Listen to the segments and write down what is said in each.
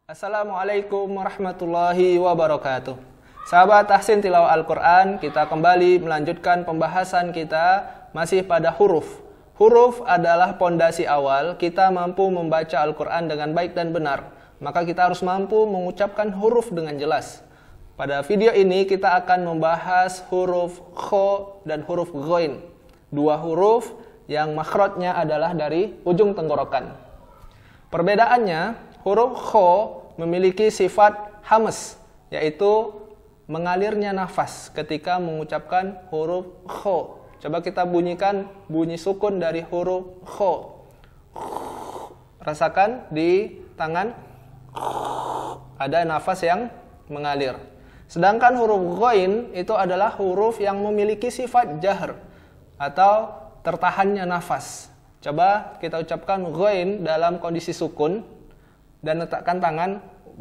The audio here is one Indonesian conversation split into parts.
Assalamualaikum warahmatullahi wabarakatuh. Sahabat Tahsin Tilawah Al-Quran, kita kembali melanjutkan pembahasan kita masih pada huruf. Huruf adalah pondasi awal kita mampu membaca Al-Quran dengan baik dan benar. Maka kita harus mampu mengucapkan huruf dengan jelas. Pada video ini kita akan membahas huruf kho dan huruf ghoin. Dua huruf yang makhrajnya adalah dari ujung tenggorokan. Perbedaannya, huruf kho memiliki sifat hamas, yaitu mengalirnya nafas ketika mengucapkan huruf kho. Coba kita bunyikan bunyi sukun dari huruf kho. Rasakan di tangan, ada nafas yang mengalir. Sedangkan huruf ghoin itu adalah huruf yang memiliki sifat jahr atau tertahannya nafas. Coba kita ucapkan ghoin dalam kondisi sukun dan letakkan tangan,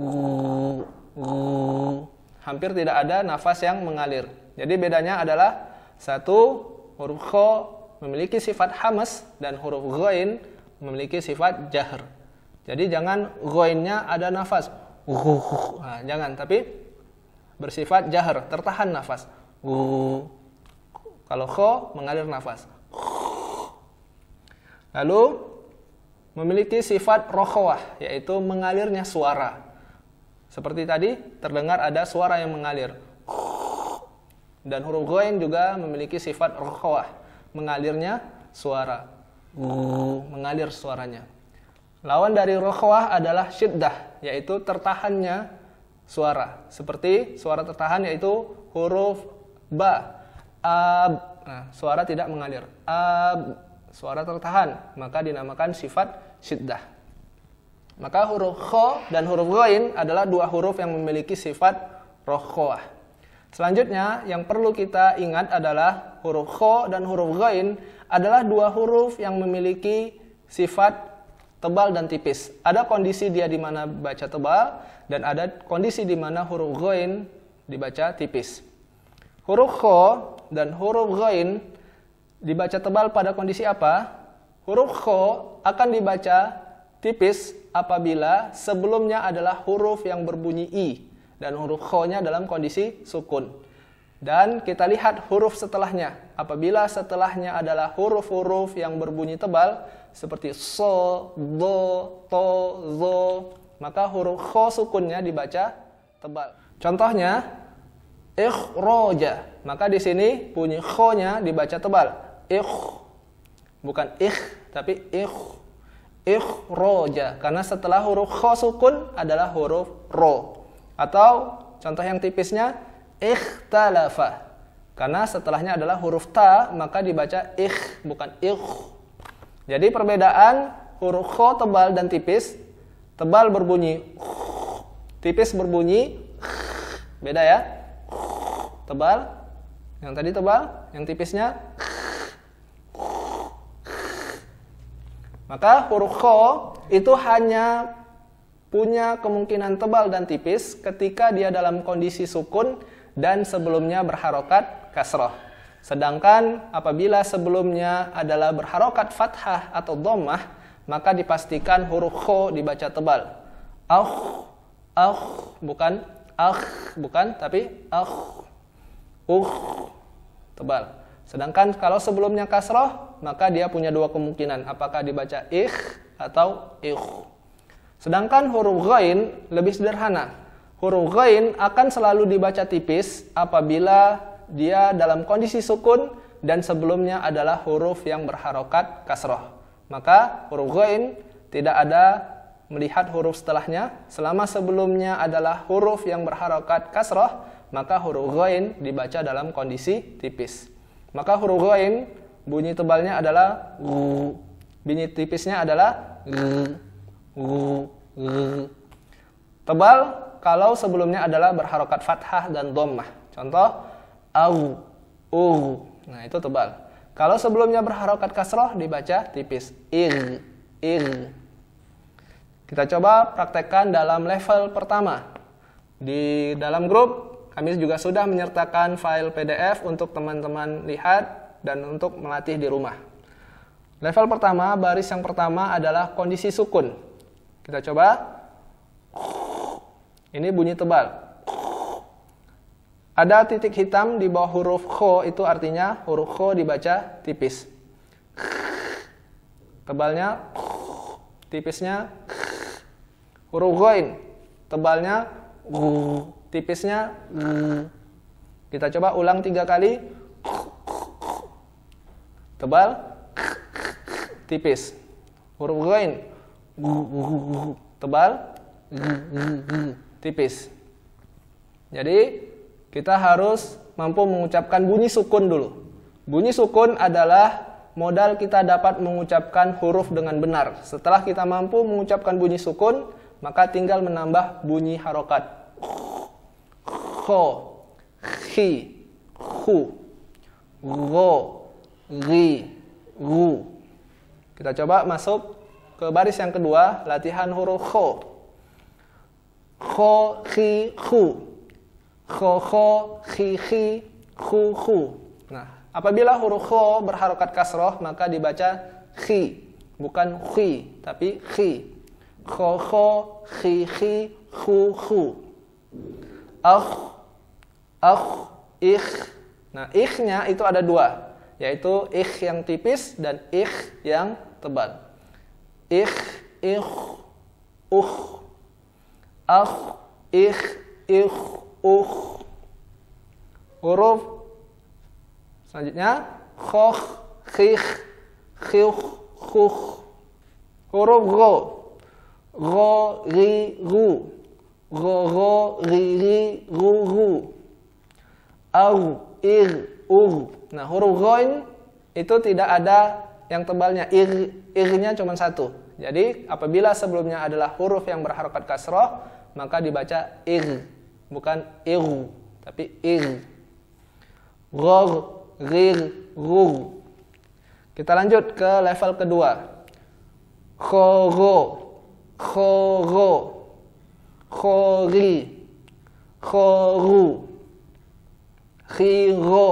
hampir tidak ada nafas yang mengalir. Jadi bedanya adalah satu, huruf kho memiliki sifat hamas dan huruf ghoin memiliki sifat jahr. Jadi jangan ghoinnya ada nafas, nah, jangan, tapi bersifat jahr, tertahan nafas. Kalau kho mengalir nafas. Lalu memiliki sifat rokhawah, yaitu mengalirnya suara. Seperti tadi, terdengar ada suara yang mengalir. Dan huruf ghoin juga memiliki sifat rokhawah, mengalirnya suara. Mengalir suaranya. Lawan dari rokhawah adalah syiddah, yaitu tertahannya suara. Seperti suara tertahan yaitu huruf ba, ab. Nah, suara tidak mengalir. Ab. Suara tertahan, maka dinamakan sifat syiddah. Maka huruf kho dan huruf ghoin adalah dua huruf yang memiliki sifat rokhawah. Selanjutnya, yang perlu kita ingat adalah huruf kho dan huruf ghoin adalah dua huruf yang memiliki sifat tebal dan tipis. Ada kondisi dia di mana baca tebal dan ada kondisi di mana huruf ghoin dibaca tipis. Huruf kho dan huruf ghoin dibaca tebal pada kondisi apa? Huruf kho akan dibaca tipis apabila sebelumnya adalah huruf yang berbunyi i dan huruf kho-nya dalam kondisi sukun. Dan kita lihat huruf setelahnya. Apabila setelahnya adalah huruf-huruf yang berbunyi tebal seperti so, do, to, zo, maka huruf kho sukunnya dibaca tebal. Contohnya ikhroja, maka di sini bunyi kho-nya dibaca tebal. Bukan tapi ikhroja, karena setelah huruf kho sukun adalah huruf ro. Atau contoh yang tipisnya ikhtalafa, karena setelahnya adalah huruf ta, maka dibaca bukan Jadi perbedaan huruf kho tebal dan tipis. Tebal berbunyi, tipis berbunyi beda ya. Tebal, yang tadi tebal, yang tipisnya. Maka huruf kho itu hanya punya kemungkinan tebal dan tipis ketika dia dalam kondisi sukun dan sebelumnya berharokat kasroh. Sedangkan apabila sebelumnya adalah berharokat fathah atau dhammah, maka dipastikan huruf kho dibaca tebal. Bukan, tapi tebal. Sedangkan kalau sebelumnya kasroh, maka dia punya dua kemungkinan, apakah dibaca atau Sedangkan huruf ghoin lebih sederhana. Huruf ghoin akan selalu dibaca tipis apabila dia dalam kondisi sukun dan sebelumnya adalah huruf yang berharokat kasroh. Maka huruf ghoin tidak ada melihat huruf setelahnya. Selama sebelumnya adalah huruf yang berharokat kasroh, maka huruf ghoin dibaca dalam kondisi tipis. Maka huruf ghoin bunyi tebalnya adalah bunyi tipisnya adalah tebal kalau sebelumnya adalah berharokat fathah dan dhammah. Contoh nah itu tebal. Kalau sebelumnya berharokat kasroh dibaca tipis. Kita coba praktekkan dalam level pertama. Di dalam grup kami juga sudah menyertakan file PDF untuk teman-teman lihat dan untuk melatih di rumah. Level pertama, baris yang pertama adalah kondisi sukun. Kita coba. Ini bunyi tebal. Ada titik hitam di bawah huruf kho, itu artinya huruf kho dibaca tipis. Tebalnya, tipisnya. Huruf ghain, tebalnya, tipisnya. Kita coba ulang 3 kali. Tebal, tipis. Huruf ghain, tebal, tipis. Jadi kita harus mampu mengucapkan bunyi sukun dulu. Bunyi sukun adalah modal kita dapat mengucapkan huruf dengan benar. Setelah kita mampu mengucapkan bunyi sukun, maka tinggal menambah bunyi harokat. Kho, khi, khu, go, ri, ru. Kita coba masuk ke baris yang kedua, latihan huruf kho. Kho, khi, khu. Kho, kho, khi, khu, khu. Nah, apabila huruf kho berharokat kasroh, maka dibaca khi, bukan khi, tapi khi. Kho, kho, khi, khu. Ich. Nah, ich-nya itu ada 2, yaitu ich yang tipis dan ich yang tebal. Ich, ich, huruf selanjutnya khoh, khih, khiuh, khuh. Huruf go, ri, ru. Go, ri, ru. Au, ir, ur. Nah, huruf ghain itu tidak ada yang tebalnya, irnya cuma 1. Jadi apabila sebelumnya adalah huruf yang berharokat kasroh, maka dibaca ir, bukan iru, tapi ir. Ror, rir, rur. Kita lanjut ke level kedua. Khoro, khori, khoru, khiro,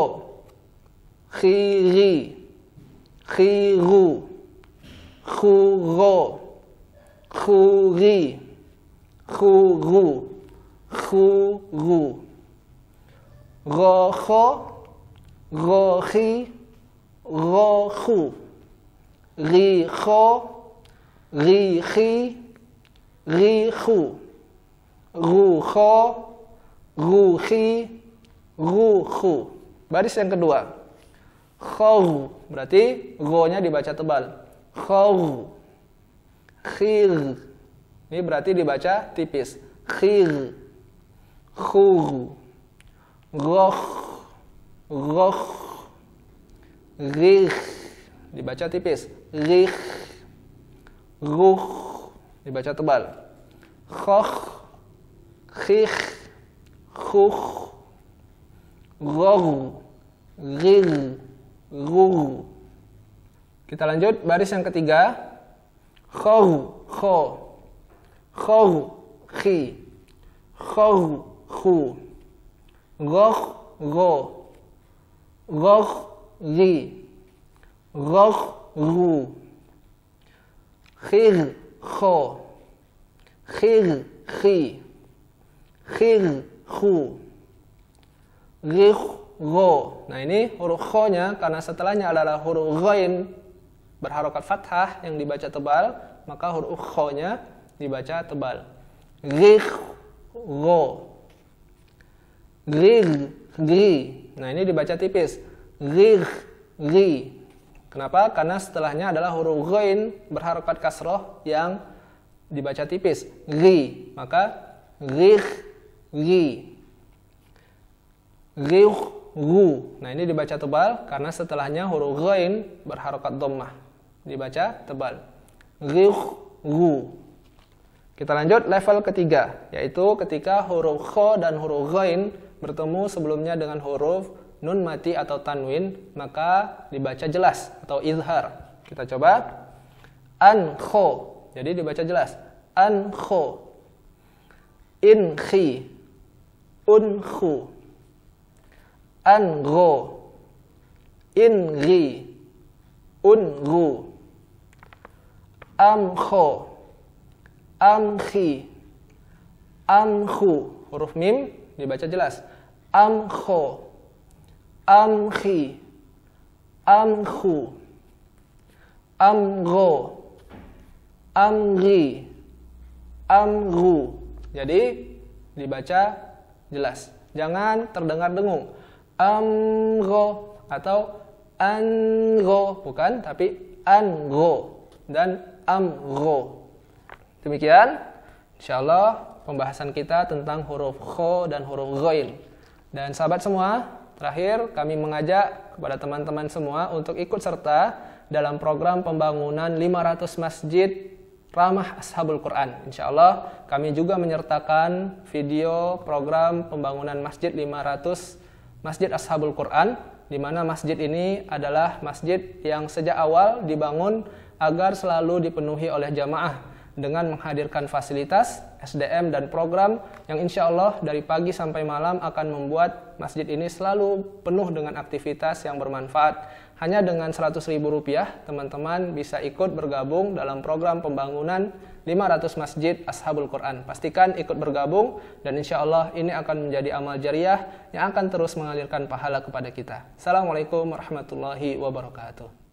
khiri, khiru, khuro, khuri, khuru, khuru. Rokho, rohi, rohu. Rikho, rihi, rihu. Ruho, ruhi, ruhu. Baris yang kedua. Khor, berarti go-nya dibaca tebal. Khor. Khir. Ini berarti dibaca tipis. Khir. Khur. Roh. Roh. Rih. Dibaca tipis. Rih. Ruh. Dibaca tebal. Khoh. Khih. Khuh. Ror. Rir. Rur. Kita lanjut baris yang ketiga. Khor, kho. Khor, khi. Khor, khu. Roh, ro. Roh, ri. Roh, ru. Khir, kho. Khir, khi. Khir, khu. Rih, ro. Nah, ini huruf kho-nya karena setelahnya adalah huruf ghain berharokat fathah yang dibaca tebal, maka huruf kho-nya dibaca tebal. Rih, ro. Rir, ri. Nah, ini dibaca tipis. Rir, ri. Kenapa? Karena setelahnya adalah huruf ghain berharokat kasroh yang dibaca tipis. Ri. Maka rih, ri. Rih, ru. Nah, ini dibaca tebal karena setelahnya huruf ghain berharokat dhammah. Dibaca tebal. Rih, ru. Kita lanjut level ketiga, yaitu ketika huruf kho dan huruf ghain bertemu sebelumnya dengan huruf nun mati atau tanwin, maka dibaca jelas atau izhar. Kita coba. An kho. Jadi dibaca jelas. An kho. In khi. Un khu. An ro. In ri. Un ru. Am kho. Am khi. Amhu. Huruf mim dibaca jelas. Amkho. Amhi. Amhu. Amgo. Amri. Amru. Jadi dibaca jelas. Jangan terdengar dengung. Amro atau ango, bukan, tapi ango dan amro. Demikian insyaallah pembahasan kita tentang huruf kho dan huruf ghain. Dan sahabat semua, terakhir kami mengajak kepada teman-teman semua untuk ikut serta dalam program pembangunan 500 masjid ramah Ashabul Quran. Insyaallah kami juga menyertakan video program pembangunan masjid 500 Masjid Ashabul Quran, di mana masjid ini adalah masjid yang sejak awal dibangun agar selalu dipenuhi oleh jamaah dengan menghadirkan fasilitas, SDM dan program yang insya Allah dari pagi sampai malam akan membuat masjid ini selalu penuh dengan aktivitas yang bermanfaat. Hanya dengan Rp100.000 teman-teman bisa ikut bergabung dalam program pembangunan 500 masjid Ashabul Quran. Pastikan ikut bergabung dan insya Allah ini akan menjadi amal jariah yang akan terus mengalirkan pahala kepada kita. Assalamualaikum warahmatullahi wabarakatuh.